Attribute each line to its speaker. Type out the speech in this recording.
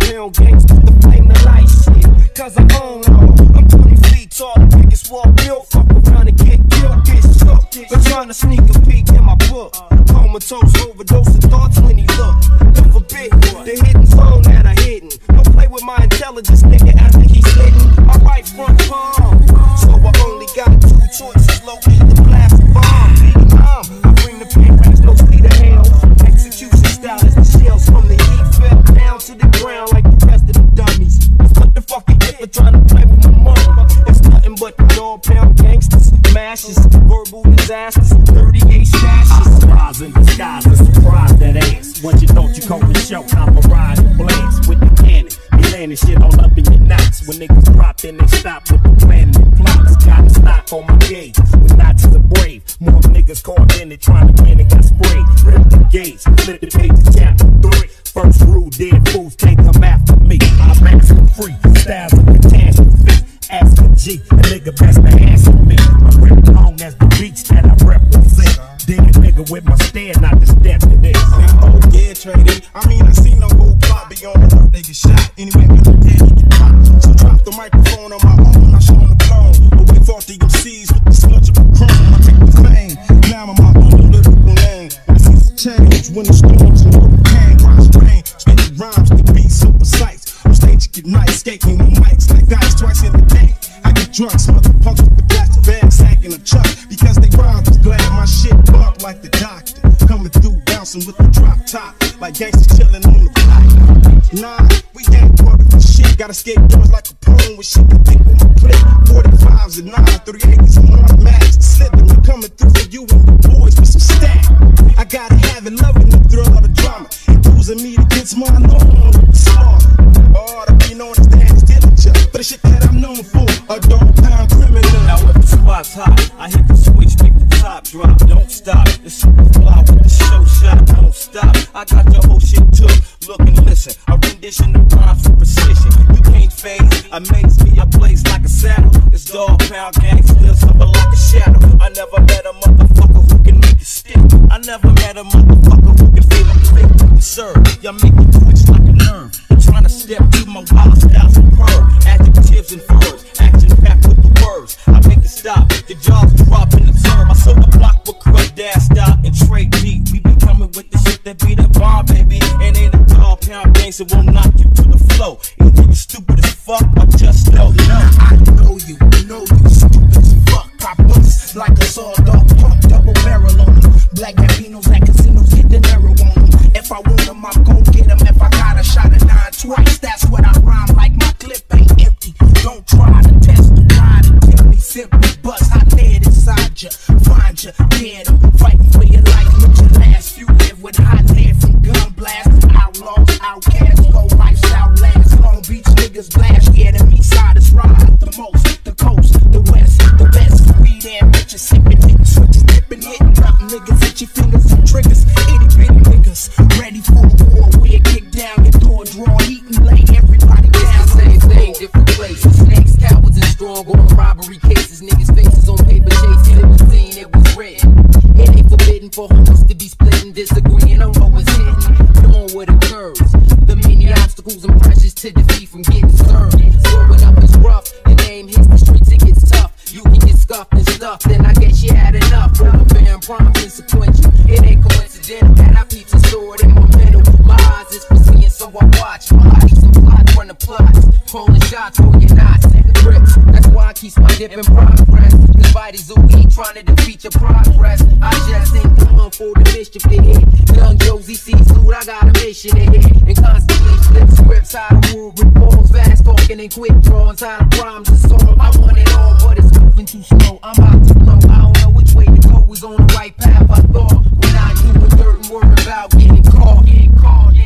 Speaker 1: pound gangsters to flame the light shit. Cause I own all. I'm 20 feet tall, the biggest wall built. Fuck around and get killed, get shook. But trying to sneak a peek in my book. Comatose, overdose of thoughts when he look. Don't forbid the hidden zone that I hidden. Don't play with my intelligence, nigga, after he's hidden. I write front palm, so I only got two choices. Locate the blast bomb, Vietnam. I bring the pancakes, no speed of hell. Execution style is the shells from the heat fell down to the ground like the rest of the dummies. What the fuck you get for trying to play with my money? It's nothing but dog pound gangsters, mashes, verbal disasters, 38 stashes.
Speaker 2: Surprise in disguise, a surprise that ass. Once you thought you caught the show, I'm a ride and blaze with the cannon. You landing shit all up in your nuts. When niggas drop, then they stop with the planning and plots. Got a stock on my gauge, with knots of the brave. More niggas caught in it, trying to win and got sprayed. Rip the gauge, flip the page to chapter 3. First rule, dead fools can't come after me. I'm maxing free, styles of catastrophe. Ask a G, a nigga best to answer me. I rip long as the beach that I represent. Dig a nigga with my stare, not the step to this.
Speaker 3: Oh yeah, trading. I mean, I see no whole plot beyond the work they get shot. Anyway, I'm dead, you get popped. So drop the microphone on my own, I show the clone. Away for the MCs with the sludge of a chrome. I take the fame, now I'm my own lyrical lane. I see the change when the storms and hurricane. Watch rain, spitting rhymes, the beat super sights. On stage, you get nice, skating with mics like guys twice in the day. I get drunk, smother punks with the plastic bag, sack in a truck. Because they rhymes was glad my shit bump like the doctor. Coming through, bouncing with the drop top. Like gangsters chilling on the block. Nah, we ain't working for shit. Gotta skate doors like a poem with shit to pick with my clip. 45s and 938s and one max. Slipping and coming through for you and the boys with some stack. I gotta have it, loving the thrill of the drama. Accusing me against my norm with the slaughter. Oh, to be known as Daz Dillinger. For the shit that I'm known for, a dog pound criminal.
Speaker 4: Now if the spot's hot, I hit the switch, make the top drop. Don't stop, the Soopafly with the show shot. Don't stop, I got your whole shit took. Look and listen, I rendition the rhymes with precision. You can't phase, amaze me, I blaze like a saddle. It's dog pound gangsters, suffer like a shadow. I never met a motherfucker who can make it stick. I never met a motherfucker who can feel a click. Sir, y'all make me twitch like a nerve. You're trying to step through my wild styles and curve. Adjectives and verbs, action packed with the words. I make it stop, the jobs drop in the term. I sold the block with Kurupt, Daz Dillinger, and Trey Deee. We be coming with the shit that be the bomb, baby. And ain't a dog pound gangster will knock you to the flow. Either you stupid as fuck or just know you.
Speaker 5: I know you stupid as fuck. Pop bucks like a sawdog pump, double barrel on them. Black Latinos at casinos get the narrow on them. If I want them, I'm gon' get them. If I got a shot of 9 twice, that's what I rhyme like. My clip ain't empty. Don't try to test the ride and tell me simply bust. I dead inside ya, find ya, dead. Fighting for your life with your last. You live with hot lead from gun blast. Outlaws, outcasts, go lifestyle last. Long Beach niggas blast. Yeah, the east side is ride the most. The coast, the west, the best. Weed and bitches sipping, hitting switches, dipping, hitting, dropping niggas. Hit your fingers and triggers. Itty bitty niggas ready for a war. We'll kick down your door, draw heat and lay everybody down.
Speaker 6: Same thing, different places. Snakes, cowards, and strong on robbery cases. Niggas' faces on paper chasing limousine. It was written. It ain't forbidden for homies to be splitting, disagreeing on what was hidden, knowing what occurs. The many obstacles and pressures to defeat from getting served. Growing up is rough. Your name hits the streets, it gets tough. You can get scuffed and stuff. Then I guess you had enough. Overbearing, prompt, and sequential. It ain't coincidental that I peeps a sword in my middle. My eyes is foreseeing, so I watch. Bodies and plots run the plots. Calling shots for your knots and grips. That's why I keep my dip in progress. Cause Bitey's OE trying to defeat your progress. I just ain't the one for the mischief to hit. Young Josie sees loot, I got a mission to hit. And constantly flip scripts, how the world revolves. Fast talking and quick drawings, how the rhymes are sold. I want it all, but it's moving too slow. I'm about to blow. I don't know which way to go. Was on the right path, I thought. When I doing dirt and worry about getting caught.